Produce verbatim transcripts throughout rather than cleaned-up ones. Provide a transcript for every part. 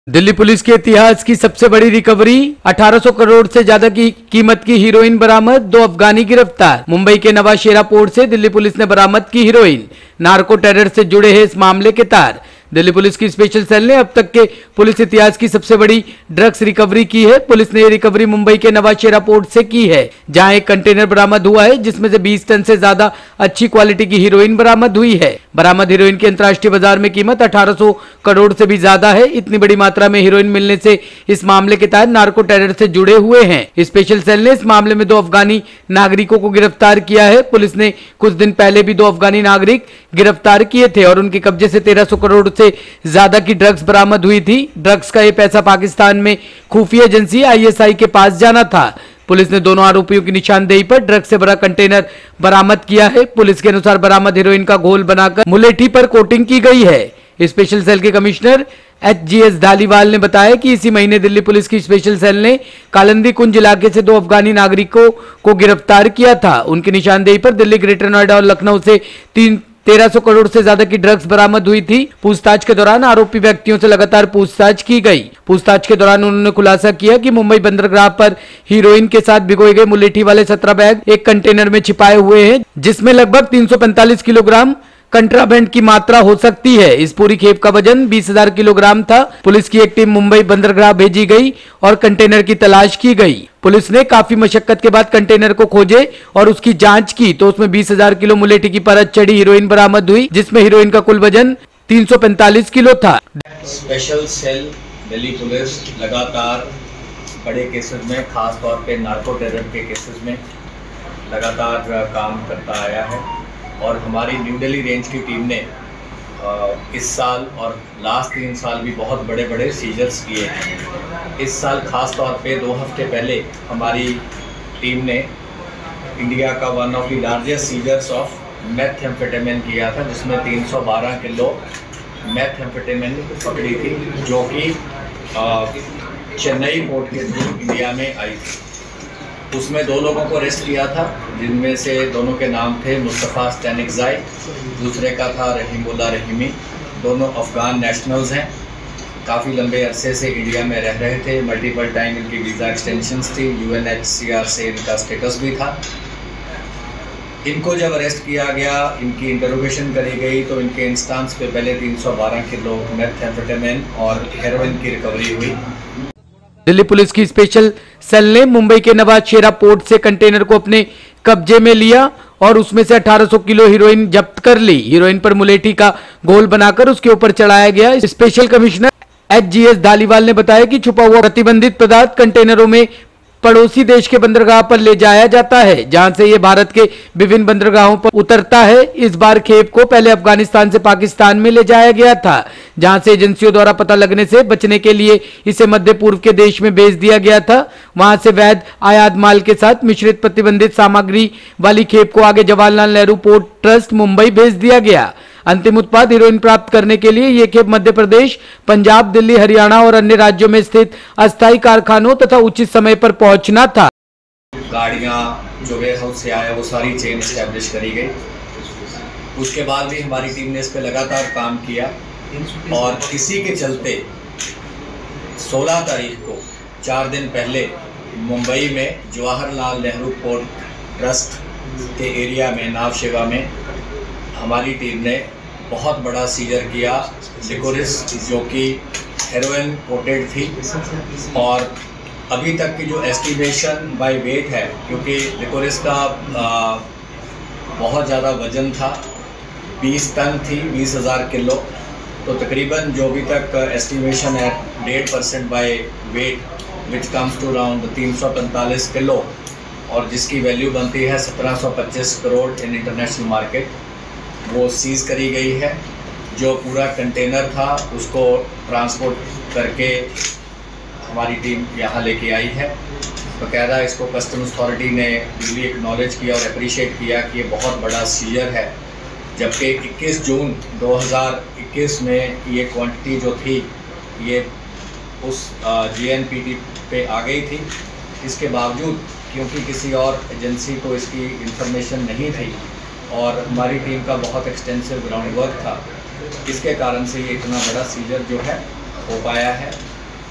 Delhi police के इतिहास की सबसे बड़ी रिकवरी, अठारह सौ करोड़ से ज्यादा की कीमत की हीरोइन बरामद, दो अफगानी गिरफ्तार। मुंबई के नवाशेरा पोर्ट से दिल्ली पुलिस ने बरामद की हीरोइन। नार्को टेरर से जुड़े हैं इस मामले के तार। दिल्ली पुलिस की स्पेशल सेल ने अब तक के पुलिस इतिहास की सबसे बड़ी ड्रग्स रिकवरी की है। पुलिस ने यह रिकवरी मुंबई के नवाशेरा पोर्ट से की है, जहां एक कंटेनर बरामद हुआ है जिसमें से बीस टन से ज्यादा अच्छी क्वालिटी की हीरोइन बरामद हुई है। बरामद हीरोइन की अंतर्राष्ट्रीय बाजार में कीमत अठारह सौ करोड़ से भी ज्यादा है। इतनी बड़ी मात्रा में हीरोइन मिलने से इस मामले के तहत नार्को टेरर से जुड़े हुए हैं। स्पेशल सेल ने इस मामले में दो अफगानी नागरिकों को गिरफ्तार किया है। पुलिस ने कुछ दिन पहले भी दो अफगानी नागरिक गिरफ्तार किए थे और उनके कब्जे से तेरह सौ करोड़ से ज्यादा की ड्रग्स बरामद हुई थी। ड्रग्स का ये पैसा पाकिस्तान में खुफिया एजेंसी आई एस आई के पास जाना था। पुलिस ने दोनों आरोपियों की निशानदेही पर ड्रग्स से भरा कंटेनर बरामद किया है। पुलिस के अनुसार बरामद हीरोइन का घोल बनाकर मुलेठी पर कोटिंग की गई है। स्पेशल सेल के commissioner H G S Dhaliwal ने बताया कि इसी महीने दिल्ली पुलिस की स्पेशल सेल ने कालंदी कुंज इलाके से दो अफगानी नागरिकों को गिरफ्तार किया था। उनकी निशानदेही पर दिल्ली, ग्रेटर नोएडा और लखनऊ से तीन तेरह सौ करोड़ से ज्यादा की ड्रग्स बरामद हुई थी। पूछताछ के दौरान आरोपी व्यक्तियों से लगातार पूछताछ की गई। पूछताछ के दौरान उन्होंने खुलासा किया कि मुंबई बंदरगाह पर हीरोइन के साथ भिगोए गए मुलेठी वाले सत्रह बैग एक कंटेनर में छिपाए हुए हैं, जिसमें लगभग तीन सौ पैंतालीस किलोग्राम कंट्राबैंड की मात्रा हो सकती है। इस पूरी खेप का वजन बीस हजार किलोग्राम था। पुलिस की एक टीम मुंबई बंदरगाह भेजी गई और कंटेनर की तलाश की गई। पुलिस ने काफी मशक्कत के बाद कंटेनर को खोजे और उसकी जांच की तो उसमें बीस हजार किलो मुलेठी की परत चढ़ी हीरोइन बरामद हुई, जिसमें हीरोइन का कुल वजन तीन सौ पैंतालीस किलो था। स्पेशल सेल दिल्ली पुलिस लगातार बड़े केसेस में, खास तौर पे नार्को टेरर के केसेस में लगातार काम करता आया है और हमारी न्यू दिल्ली रेंज की टीम ने इस साल और लास्ट तीन साल भी बहुत बड़े बड़े सीजर्स किए हैं। इस साल खास तौर पे दो हफ्ते पहले हमारी टीम ने इंडिया का one of the largest seizures of methamphetamine किया था, जिसमें तीन सौ बारह किलो मेथएम्फेटामिन पकड़ी थी, जो कि चेन्नई पोर्ट के थ्रू इंडिया में आई थी। उसमें दो लोगों को अरेस्ट किया था, जिनमें से दोनों के नाम थे मुस्तफ़ा स्टैनिकज़ाई, दूसरे का था रहीमुल्लाह रहीमी। दोनों अफ़गान नेशनल्स हैं, काफ़ी लंबे अरसे से इंडिया में रह रहे थे। मल्टीपल टाइम इनकी वीज़ा एक्सटेंशंस थी, U N H C R से इनका स्टेटस भी था। इनको जब अरेस्ट किया गया, इनकी इंटरोगेशन करी गई तो इनके इंस्टांस पे पहले तीन सौ बारह किलो मेथएम्फेटामिन और हेरोइन की रिकवरी हुई। दिल्ली पुलिस की स्पेशल सेल ने मुंबई के नवाशेरा पोर्ट से कंटेनर को अपने कब्जे में लिया और उसमें से अठारह सौ किलो हीरोइन जब्त कर ली। हीरोइन पर मुलेठी का घोल बनाकर उसके ऊपर चढ़ाया गया। Special commissioner H G S Dhaliwal ने बताया कि छुपा हुआ प्रतिबंधित पदार्थ कंटेनरों में पड़ोसी देश के बंदरगाह पर ले जाया जाता है, जहां से ये भारत के विभिन्न बंदरगाहों पर उतरता है। इस बार खेप को पहले अफगानिस्तान से पाकिस्तान में ले जाया गया था, जहां से एजेंसियों द्वारा पता लगने से बचने के लिए इसे मध्य पूर्व के देश में भेज दिया गया था। वहां से वैध आयात माल के साथ मिश्रित प्रतिबंधित सामग्री वाली खेप को आगे जवाहरलाल नेहरू पोर्ट ट्रस्ट मुंबई भेज दिया गया। अंतिम उत्पाद हीरोइन प्राप्त करने के लिए ये खेप मध्य प्रदेश, पंजाब, दिल्ली, हरियाणा और अन्य राज्यों में स्थित अस्थायी कारखानों तथा उचित समय पर पहुंचना था। गाड़ियां जो वेयर हाउस से आया वो सारी चेन एस्टेब्लिश करी गई। उसके बाद भी हमारी टीम ने इस पर लगातार काम किया और इसी के चलते सोलह तारीख को, चार दिन पहले, मुंबई में जवाहरलाल नेहरू पोर्ट ट्रस्ट के एरिया में नावशेवा में हमारी टीम ने बहुत बड़ा सीजर किया। लिकोरिस जो कि हेरोइन कोटेड थी और अभी तक की जो एस्टिमेशन बाय वेट है, क्योंकि लिकोरिस का आ, बहुत ज़्यादा वजन था, बीस टन थी, बीस हज़ार किलो, तो तकरीबन जो अभी तक एस्टिमेशन है डेढ़ percent by weight which comes to around तीन सौ पैंतालीस किलो और जिसकी वैल्यू बनती है सत्रह सौ पच्चीस करोड़ इन इंटरनेशनल मार्केट, वो सीज़ करी गई है। जो पूरा कंटेनर था उसको ट्रांसपोर्ट करके हमारी टीम यहाँ लेके आई है। बाकायदा इसको कस्टम्स अथॉरिटी ने भी एक्नॉलेज किया और अप्रिशिएट किया कि ये बहुत बड़ा सीजर है, जबकि इक्कीस जून दो हज़ार इक्कीस में ये क्वांटिटी जो थी ये उस जी एन पी टी पे आ गई थी। इसके बावजूद क्योंकि किसी और एजेंसी को इसकी इंफॉर्मेशन नहीं थी और हमारी टीम का बहुत एक्सटेंसिव ग्राउंड वर्क था, इसके कारण से ये इतना बड़ा सीजर जो है हो पाया है।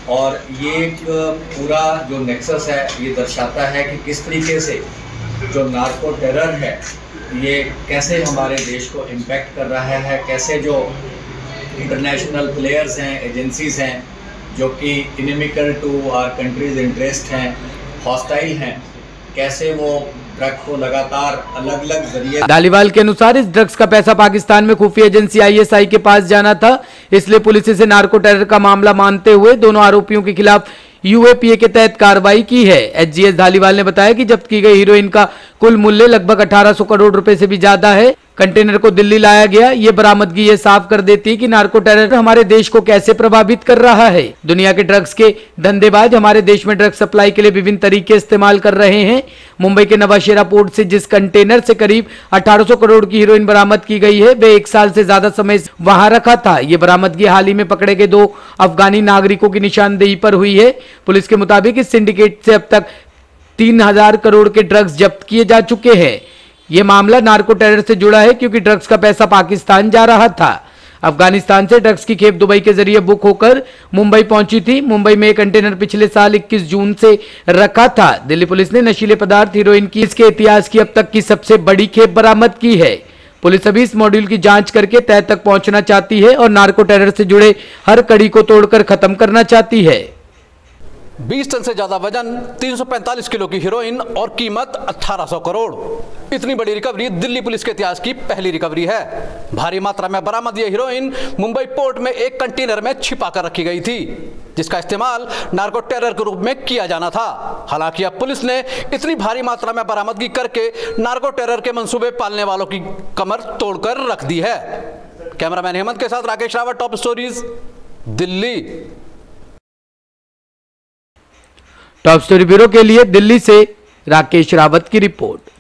और ये एक पूरा जो नेक्सस है ये दर्शाता है कि किस तरीके से जो नार्को टेरर है ये कैसे हमारे देश को इम्पैक्ट कर रहा है, कैसे जो इंटरनेशनल प्लेयर्स हैं, एजेंसीज हैं जो कि inimical to our countries interest हैं, हॉस्टाइल हैं, कैसे वो ड्रग को लगातार अलग अलग जरिए। धालीवाल के अनुसार इस ड्रग्स का पैसा पाकिस्तान में खुफिया एजेंसी आई एस आई के पास जाना था, इसलिए पुलिस इसे नार्को टेरर का मामला मानते हुए दोनों आरोपियों के खिलाफ यू ए पी ए के तहत कार्रवाई की है। एच जी एस धालीवाल ने बताया कि जब्त की गई हीरोइन का कुल मूल्य लगभग अठारह सौ करोड़ रुपए से भी ज्यादा है। कंटेनर को दिल्ली लाया गया। ये बरामदगी ये साफ कर देती है कि नार्को टेरर हमारे देश को कैसे प्रभावित कर रहा है। दुनिया के ड्रग्स के धंधेबाज हमारे देश में ड्रग्स सप्लाई के लिए विभिन्न तरीके इस्तेमाल कर रहे हैं। मुंबई के नवाशेरा पोर्ट से जिस कंटेनर से करीब अठारह सौ करोड़ की हीरोइन बरामद की गई है, वे एक साल से ज्यादा समय वहां रखा था। ये बरामदगी हाल ही में पकड़े गए दो अफगानी नागरिकों की निशानदेही पर हुई है। पुलिस के मुताबिक इस सिंडिकेट से अब तक तीन हजार करोड़ के ड्रग्स जब्त किए जा चुके हैं। यह मामला नार्को टेरर से जुड़ा है क्योंकि ड्रग्स का पैसा पाकिस्तान जा रहा था। अफगानिस्तान से ड्रग्स की खेप दुबई के जरिए बुक होकर मुंबई पहुंची थी। मुंबई में एक कंटेनर पिछले साल इक्कीस जून से रखा था। दिल्ली पुलिस ने नशीले पदार्थ हीरोइन की इसके इतिहास की अब तक की सबसे बड़ी खेप बरामद की है। पुलिस अभी इस मॉड्यूल की जांच करके तह तक पहुंचना चाहती है और नार्को टेरर से जुड़े हर कड़ी को तोड़कर खत्म करना चाहती है। बीस टन से ज्यादा वजन, तीन सौ पैंतालीस किलो की हीरोइन और कीमत अठारह सौ करोड़। इतनी बड़ी रिकवरी दिल्ली पुलिस के इतिहास की पहली रिकवरी है। भारी मात्रा में बरामद ये हीरोइन मुंबई पोर्ट में एक कंटेनर में छिपा कर रखी गई थी, जिसका इस्तेमाल नार्को टेरर के रूप में किया जाना था। हालांकि अब पुलिस ने इतनी भारी मात्रा में बरामदगी करके नार्को टेरर के मंसूबे पालने वालों की कमर तोड़कर रख दी है। कैमरामैन हेमंत के साथ Rakesh Rawat, top stories, Delhi. Top story bureau के लिए दिल्ली से राकेश रावत की रिपोर्ट।